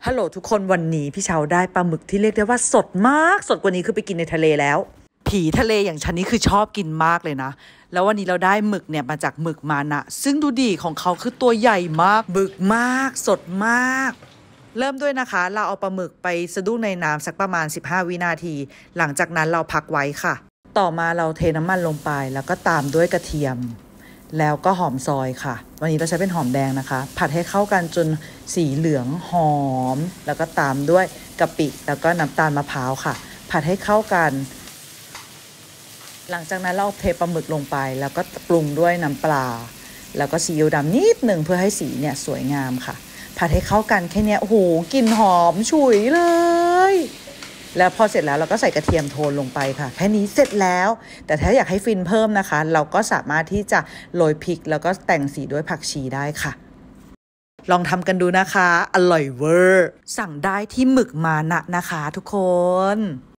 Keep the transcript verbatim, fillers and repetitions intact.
ฮัลโหลทุกคนวันนี้พี่เชาได้ปลาหมึกที่เรียกได้ว่าสดมากสดกว่านี้คือไปกินในทะเลแล้วผีทะเลอย่างฉันนี่คือชอบกินมากเลยนะแล้ววันนี้เราได้หมึกเนี่ยมาจากหมึกมานะซึ่งดูดีของเขาคือตัวใหญ่มากบึกมากสดมากเริ่มด้วยนะคะเราเอาปลาหมึกไปสะดุ้งในน้ำสักประมาณสิบห้าวินาทีหลังจากนั้นเราพักไว้ค่ะต่อมาเราเทน้ำมันลงไปแล้วก็ตามด้วยกระเทียมแล้วก็หอมซอยค่ะวันนี้เราใช้เป็นหอมแดงนะคะผัดให้เข้ากันจนสีเหลืองหอมแล้วก็ตามด้วยกะปิแล้วก็น้ำตาลมะพร้าวค่ะผัดให้เข้ากันหลังจากนั้นเราเทปลาหมึกลงไปแล้วก็ปรุงด้วยน้ำปลาแล้วก็ซีอิ๊วดำนิดหนึ่งเพื่อให้สีเนี่ยสวยงามค่ะผัดให้เข้ากันแค่นี้โอ้โหกลิ่นหอมฉุยเลยแล้วพอเสร็จแล้วเราก็ใส่กระเทียมโทนลงไปค่ะแค่นี้เสร็จแล้วแต่ถ้าอยากให้ฟินเพิ่มนะคะเราก็สามารถที่จะโรยพริกแล้วก็แต่งสีด้วยผักชีได้ค่ะลองทำกันดูนะคะอร่อยเวอร์สั่งได้ที่หมึกมานะนะคะทุกคน